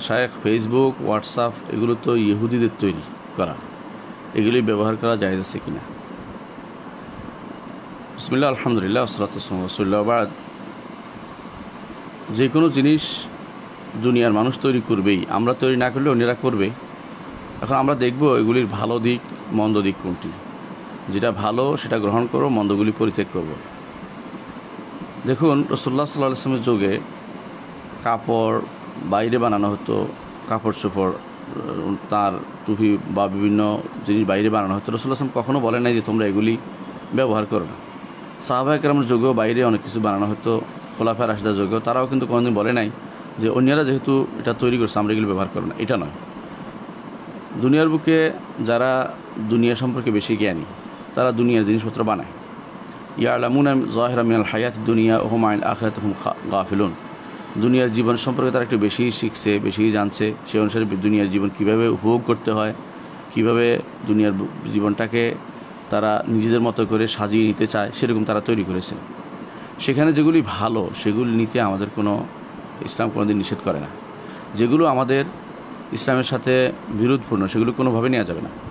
শায়েখ Facebook WhatsApp এগুলো তো ইহুদিদের তৈরি করা, এগুলি ব্যবহার করা জায়েজ আছে কিনা? বিসমিল্লাহ আলহামদুলিল্লাহ ওয়াসসালাতু ওয়াসসালামু আলা রাসূলিল্লাহ বাদ। যে কোনো জিনিস দুনিয়ার মানুষ তৈরি করবেই, আমরা তৈরি না করলে অন্যরা করবে। এখন আমরা দেখব এগুলির ভালো দিক মন্দ দিক কোনটি। যেটা ভালো সেটা গ্রহণ করব, মন্দগুলি পরিত্যাগ করব। দেখুন, রাসূলুল্লাহ সাল্লাল্লাহু আলাইহি ওয়াসাল্লামের যুগে কাপড় বাইরে বানানো হতো, কাপড় চোপড়, তার টুপি বা বিভিন্ন জিনিস বাইরে বানানো হতো। রাসূলুল্লাহ সাল্লাল্লাহু আলাইহি ওয়াসাল্লাম কখনো বলেন নাই যে তোমরা এগুলি ব্যবহার করো না। সাহাবায়ে কেরামের যুগেও বাইরে অনেক কিছু বানানো হতো, খোলাফায়ে রাশিদার যুগেও তারাও কিন্তু কোনোদিন বলে নাই যে অন্যরা যেহেতু এটা তৈরি করছে আমরা এগুলি ব্যবহার করব না। এটা নয়। দুনিয়ার বুকে যারা দুনিয়া সম্পর্কে বেশি জ্ঞানী তারা দুনিয়ার জিনিসপত্র বানায়। ইয়ালামুনা যাহিরাম মিনাল হায়াতিদ দুনিয়া ওয়া হুম আনিল আখিরাতি হুম গাফিলুন। দুনিয়ার জীবন সম্পর্কে তারা একটু বেশি শিখছে, বেশি জানছে। সেই অনুসারে দুনিয়ার জীবন কীভাবে উপভোগ করতে হয়, কীভাবে দুনিয়ার জীবনটাকে তারা নিজেদের মতো করে সাজিয়ে নিতে চায়, সেরকম তারা তৈরি করেছে। সেখানে যেগুলি ভালো সেগুলি নিতে আমাদের কোনো ইসলাম কোনোদিন নিষেধ করে না। যেগুলো আমাদের ইসলামের সাথে বিরোধপূর্ণ সেগুলো কোনোভাবে নেওয়া যাবে না।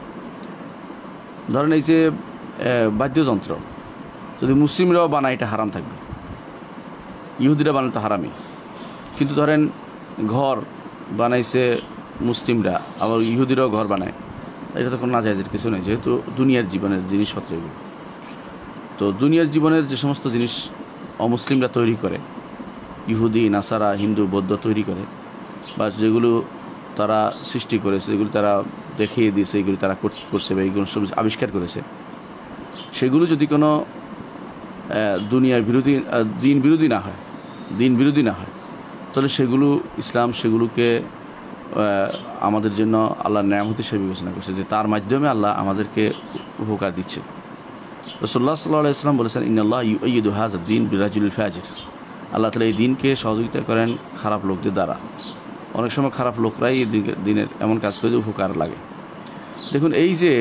ধরেন এই যে বাদ্যযন্ত্র, যদি মুসলিমরাও বানায় এটা হারাম থাকবে, ইহুদিরা বানালে তো হারামই। কিন্তু ধরেন ঘর বানাইছে মুসলিমরা, আবার ইহুদিরাও ঘর বানায়, এটা তো কোনো নাজায়েজের কিছু নেই, যেহেতু দুনিয়ার জীবনের জিনিসপত্র এগুলো। তো দুনিয়ার জীবনের যে সমস্ত জিনিস অমুসলিমরা তৈরি করে, ইহুদি নাসারা হিন্দু বৌদ্ধ তৈরি করে, বা যেগুলো তারা সৃষ্টি করেছে, যেগুলো তারা দেখিয়ে দিয়েছে, এগুলো তারা করছে বা এইগুলো সব আবিষ্কার করেছে, সেগুলো যদি কোনো দুনিয়ার বিরোধী দিন বিরোধী না হয় তাহলে সেগুলো ইসলাম সেগুলোকে আমাদের জন্য আল্লাহর নেয়ামত হিসেবে বিবেচনা করছে, যে তার মাধ্যমে আল্লাহ আমাদেরকে উপকার দিচ্ছে। রাসূলুল্লাহ সাল্লাল্লাহু আলাইহি ওয়াসাল্লাম বলেছেন, ইন্নাল্লাহ ইউআইয়িদু হাযাদ দ্বীন বিরাজুলিল ফাজির। আল্লাহ তাআলা এই দিনকে সহযোগিতা করেন খারাপ লোকদের দ্বারা। অনেক সময় খারাপ লোকরাই এই দিনের এমন কাজ করে যে উপকার লাগে। দেখুন, এই যে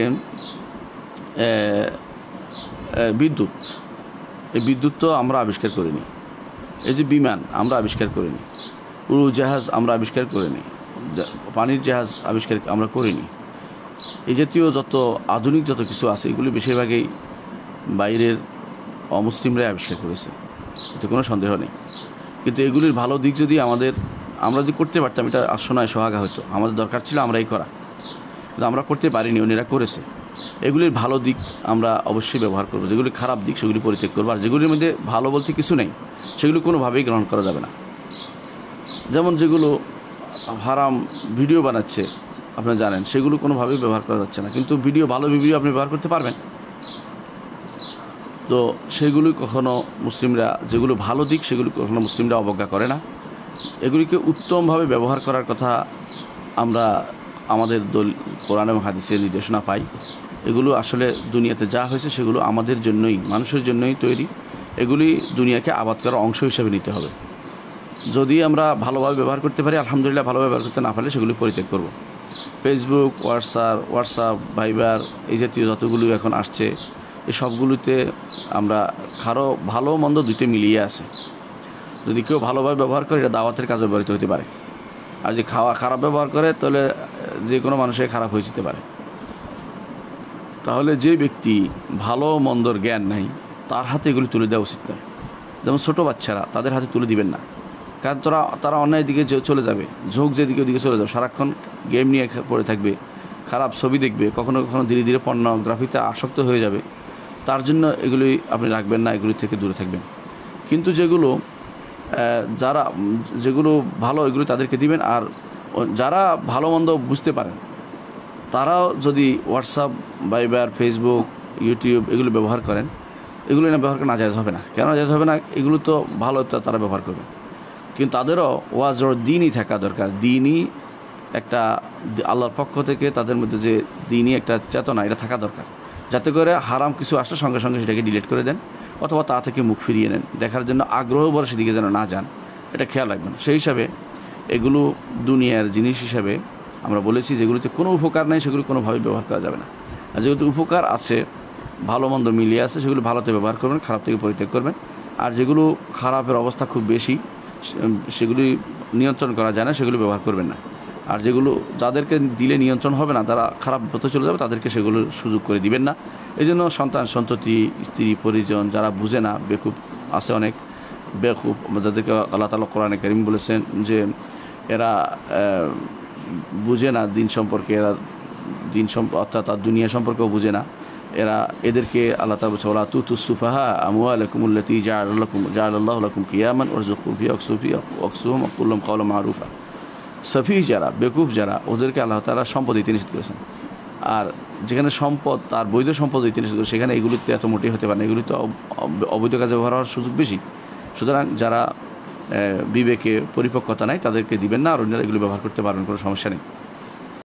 বিদ্যুৎ, এই বিদ্যুৎ তো আমরা আবিষ্কার করিনি। এই যে বিমান আমরা আবিষ্কার করিনি, উড়োজাহাজ আমরা আবিষ্কার করিনি, পানির জাহাজ আবিষ্কার আমরা করিনি। এই জাতীয় যত আধুনিক যত কিছু আছে এগুলি বেশিরভাগই বাইরের অমুসলিমরাই আবিষ্কার করেছে, এতে কোনো সন্দেহ নেই। কিন্তু এগুলির ভালো দিক যদি আমরা যদি করতে পারতাম, এটা শোনায় সোহাগা হতো। আমাদের দরকার ছিল আমরা এই করা, কিন্তু আমরা করতে পারিনি, অন্যরা করেছে। এগুলির ভালো দিক আমরা অবশ্যই ব্যবহার করবো, যেগুলি খারাপ দিক সেগুলি পরিত্যাগ করবো। আর যেগুলির মধ্যে ভালো বলতে কিছু নেই সেগুলো কোনোভাবেই গ্রহণ করা যাবে না। যেমন যেগুলো হারাম ভিডিও বানাচ্ছে আপনারা জানেন, সেগুলো কোনোভাবেই ব্যবহার করা যাচ্ছে না। কিন্তু ভালো ভিডিও আপনি ব্যবহার করতে পারবেন। তো সেগুলি কখনো মুসলিমরা, যেগুলো ভালো দিক সেগুলো কখনো মুসলিমরা অবজ্ঞা করে না। এগুলিকে উত্তমভাবে ব্যবহার করার কথা আমরা আমাদের কোরআন এবং হাদিসের নির্দেশনা পাই। এগুলো আসলে দুনিয়াতে যা হয়েছে সেগুলো আমাদের জন্যই, মানুষের জন্যই তৈরি। এগুলি দুনিয়াকে আবাদ করার অংশ হিসেবে নিতে হবে। যদি আমরা ভালোভাবে ব্যবহার করতে পারি আলহামদুলিল্লাহ, ভালো ব্যবহার করতে না পারলে সেগুলি পরিত্যাগ করব। ফেসবুক, হোয়াটসঅ্যাপ, ভাইবার, এই জাতীয় যতগুলো এখন আসছে, এই সবগুলোতে আমরা ভালো মন্দ দুইটা মিলিয়ে আছে। যদি কেউ ভালোভাবে ব্যবহার করে এটা দাওয়াতের কাজে ব্যবহৃত হতে পারে, আর যে খারাপ ব্যবহার করে তাহলে যে কোনো মানুষের খারাপ হয়ে যেতে পারে। তাহলে যে ব্যক্তি ভালো মন্দর জ্ঞান নাই তার হাতে এগুলি তুলে দেওয়া উচিত নয়। যেমন ছোটো বাচ্চারা, তাদের হাতে তুলে দিবেন না, কারণ তারা অন্যায় দিকে চলে যাবে, ঝোঁক যেদিকে ওদিকে চলে যাবে, সারাক্ষণ গেম নিয়ে পড়ে থাকবে, খারাপ ছবি দেখবে, কখনো কখনো ধীরে ধীরে পর্নোগ্রাফিতে আসক্ত হয়ে যাবে। তার জন্য এগুলি আপনি রাখবেন না, এগুলি থেকে দূরে থাকবেন। কিন্তু যেগুলো ভালো এগুলো তাদেরকে দিবেন। আর যারা ভালো মন্দ বুঝতে পারেন তারাও যদি হোয়াটসঅ্যাপ, ভাইবার, ফেসবুক, ইউটিউব এগুলো ব্যবহার করেন, এগুলো না ব্যবহার করা নাজায়েজ হবে না। কেন নাজায়েজ হবে না? এগুলো তো ভালো, তারা ব্যবহার করবে। কিন্তু তাদেরও ওয়াজ দিনই থাকা দরকার। দিনই একটা আল্লাহর পক্ষ থেকে তাদের মধ্যে যে দিনই একটা চেতনা, এটা থাকা দরকার, যাতে করে হারাম কিছু আসলে সঙ্গে সঙ্গে সেটাকে ডিলিট করে দেন, অথবা তা থেকে মুখ ফিরিয়ে নেন। দেখার জন্য আগ্রহ বলে সেদিকে যেন না যান, এটা খেয়াল রাখবেন। সেই হিসাবে এগুলো দুনিয়ার জিনিস হিসাবে আমরা বলেছি, যেগুলোতে কোনো উপকার নেই সেগুলো কোনোভাবেই ব্যবহার করা যাবে না। আর যেগুলোতে উপকার আছে, ভালো মন্দ মিলিয়ে আছে, সেগুলো ভালোতে ব্যবহার করবেন, খারাপ থেকে পরিত্যাগ করবেন। আর যেগুলো খারাপের অবস্থা খুব বেশি, সেগুলি নিয়ন্ত্রণ করা যায় না, সেগুলো ব্যবহার করবেন না। আর যেগুলো যাদেরকে দিলে নিয়ন্ত্রণ হবে না, তারা খারাপ পথে চলে যাবে, তাদেরকে সেগুলোর সুযোগ করে দিবেন না। এই জন্য সন্তান সন্ততি স্ত্রী পরিজন যারা বুঝে না, বেকুব আছে অনেক বেকুব, যাদেরকে আল্লাহ তাআলা কোরআনে কারীম বলেছেন যে এরা বুঝে না দিন সম্পর্কে, এরা দিন অর্থাৎ তার দুনিয়া সম্পর্কেও বুঝে না, এদেরকে আল্লাহ তাআলা বলছে ওয়ালা তুতুস সুফাহা আমওয়ালাকুমুল্লাতী জাআলাল্লাহু লাকুম কিয়ামান ওয়ারযুকুহুম ফিহা ওয়াকসুহুম ওয়া কুল লাহুম কাওলাম মা'রুফা। সফি যারা, বেকুব যারা, ওদেরকে আল্লাহ তাআলা সম্পদ দিতে নিষেধ করেছেন। আর যেখানে সম্পদ, তার বৈধ সম্পদ দিতে নিষেধ করেছে, সেখানে এগুলিতে এত মোটেই হতে পারে না, এগুলি তো অবৈধ কাজে ব্যবহার হওয়ার সুযোগ বেশি। সুতরাং যারা বিবেকে পরিপক্কতা নাই তাদেরকে দিবেন না, আর অন্যরা এগুলো ব্যবহার করতে পারবেন, কোনো সমস্যা নেই।